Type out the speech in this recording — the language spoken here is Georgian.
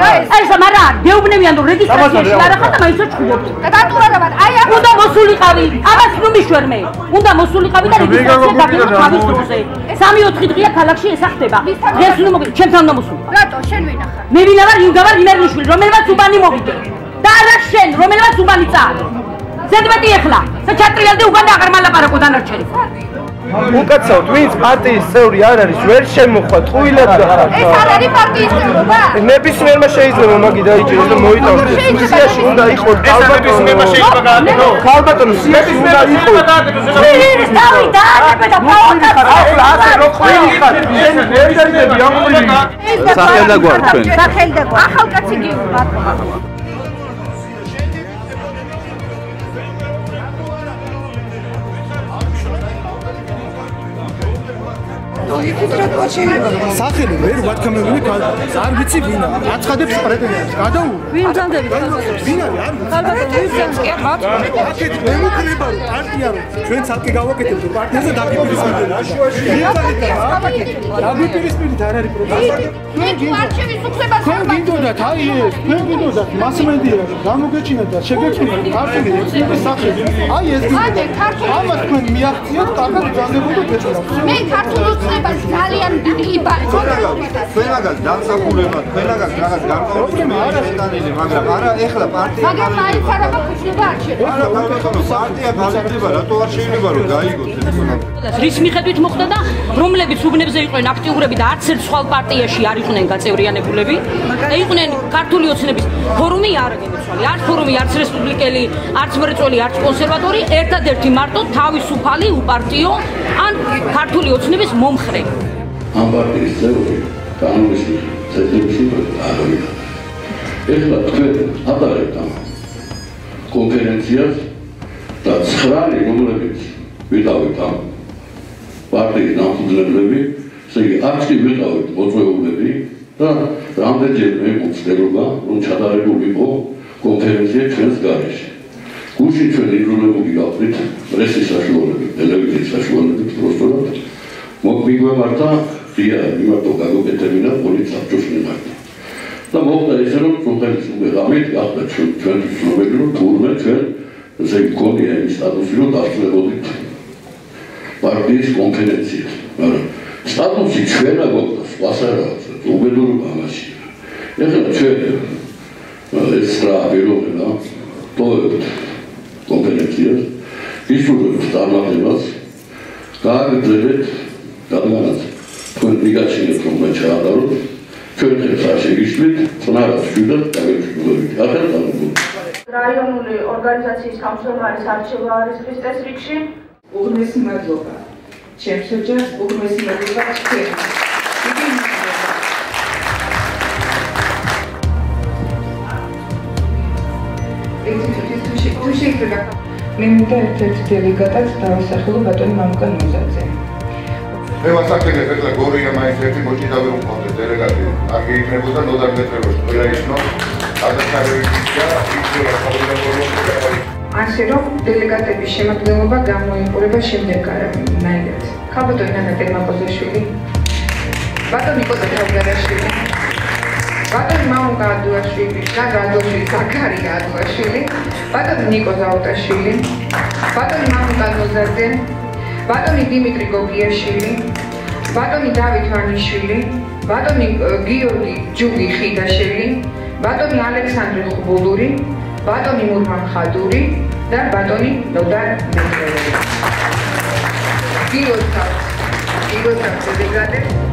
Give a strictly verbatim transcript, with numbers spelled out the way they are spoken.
ეს მარა გეუბნებიან რომ რეგისტრაციაში არ ახლა და მაინც ჩხუბობთ. დატურებად აი ამ უნდა მოსულიყავი. ამას რომ მიშვერ მე. უნდა მოსულიყავი და რეგისტრაცია გაგება თავის დროზე. სამი ოთხი დღეა ქალაქში ეს ახდება. დღეს უნდა მოგიწევ ჩემთან უნდა მოსულიყავ. რატო შენ ვინახარ? მე ვინა ვარ იმგავარ იმერლიშვილი რომელმაც უბანი მოვიდე. და არა შენ რომელმაც უბანი წააგე. ზედმეტი ეხლა. საჩატრიალდი უკან აღარ მალაპარაკო დანარჩენი. უკაცრავ twins პარტიის წევრი არ არის ვერ შემოხვა ტყუილად გახარ ეს არ არის პარტიის წევრობა ნებისმიერმა შეიძლება მაგი დაიჭიროს და მოიტანოს სიაში უნდა იყოს ნებისმიერმა შეიძლება გააკეთო ხალბატონო სიაში უნდა იყოს ის დავი დააკეთე და პროვოკაცია ახლა ასე რო ყვილი ხარ შენ ერთადერთი ამული სახელდაგვარ ჩვენ სახელდაგვარ ახალკაცი გიყვართ სახელი ვერ ვათქამებული არ ვიცი ვინა აცხადებს პრეტენზიას გადაუ ვინ ძანდები ვინ არის არ ხალბატონო ვინ ძანდებს აკეთ მე მოკრება რომ პარტია რომ ჩვენ ცალკე გავაკეთებთ პარტიაზე დაგიპირისპირეთ დაგიპირისპირეთ არ არის პრობლემა მე არჩევის უხსებას თქვენ გინდოდათ აი ეს თქვენ გინდოდათ მასმედია გამოგეჩინათ და შეგექმნათ ქართული ექსპერტის სახელი აი ეს ამას თქვენ მიაღწიოთ კარგად ძანდებოდა გეჭირავს მე ქართულ უხსებას ძალიან იბარი თქვენაგან დამსახურება თქვენაგან რაღაც გამყოლებული არასტანილი მაგრამ არა ეხლა პარტია მაგრამ მაინც არა ხუცნება არჩევა არა ბატონო პარტია გაზრდება რატო არ შეიძლება რომ გაიგოს ეს რის მიხედვით მოხდა და რომლებიც უბნებზე იყვნენ აქტიურები და არც ერთ სხვა პარტიაში არ იყვნენ გაწევრიანებულები და იყვნენ ქართული ოცნების ფორუმი არ გემოცვალი არც ფორუმი არც რესპუბლიკელი არც მრეწველი არც კონსერვატორი ერთადერთი მარტო თავისუფალი უპარტიო ან ქართული ოცნების მომხრე ამ პარტიის წევრი კანონის წესებში აღიარა. ეხლა თქვენ ატარებთ ამ კონფერენციას და ცხრალი რომლებიც ვიტავით ამ პარტიის დამფუძნებლები, ესე იგი არც კი ვიტავით მოწვეულები და რამდენჯერმე მოცდელობა რომ ჩატარებული იყო კონფერენცია ჩვენს გარეშე. გუშინ ჩვენ იძულებული გავხდით პრესის საშუალებით, ტელევიზიის საშუალებით პროსტულად მოგვიგვემართა ღია იმათო გაგუკეთებინა პოლიციის საბჭოს მიმართ. და მოხდა ისე რომ პროფესორის უღამით გახდა ჩვენთვის ცნობილი რომ თურმე ჩვენ ესე გქონია ის სტატუსი რომ დასწრებოდით პარტიის კონფერენციას. მაგრამ სტატუსი ჩვენა გვაქვს სხვას არ აქვს უბედურობა ამაში. ეხლა ჩვენ ეს სტრაფირობენა ტოვებთ კონფერენციას ისურვებთ წარმატებას გააგრძელებთ გადაგანაც თქვენ მიგაჩნიეთ რომ მე ჩაატაროთ ჩვენ ხელს არ შეგიშლით წნარად შვიდად დაგეჭირებით ახლა დამოუკიდებლად რაიონული ორგანიზაციის თავმჯდომარის არჩევა არის ხრისტეს რიგში უღმესი მადლობა ჩემს ოჯახს უღმესი მადლობა თქვენ თუ შეიძლება მე მინდა ერთ-ერთი დელეგატად დავასახელო ბატონი მამუკა ნოზაძე. მე ვასახელებ ეხლა გორია მაინც ერთი მოჭიდავი უმყავდეს დელეგატი. არ გეიქნებოდა ნოდარ მეტროს ყველა ისნო ადასარევიცის და იქნება საბოლოო ასე რომ დელეგატების შემადგენლობა გამოიყურება შემდეგნაირად. ხალბატონი ნანა ტერმაპოზაშვილი, ბატონი ნიკო თავგარაშვილი, ბატონი მამუკა ადუაშვილი, გაგადოშვილი, ზაქარია ადუაშვილი, ბატონი ნიკო ზაუტაშვილი, ბატონი მამუკა ნოზაძე, ბატონი დიმიტრი გოგიაშვილი, ბატონი დავით ვანიშვილი, ბატონი გიორგი ჯუგი ხიდაშელი, ბატონი ალექსანდრე ხუბულური, ბატონი მურმან ხადური და ბატონი ნოდარ მეტრელი. გიორგი გიორგი დელეგატები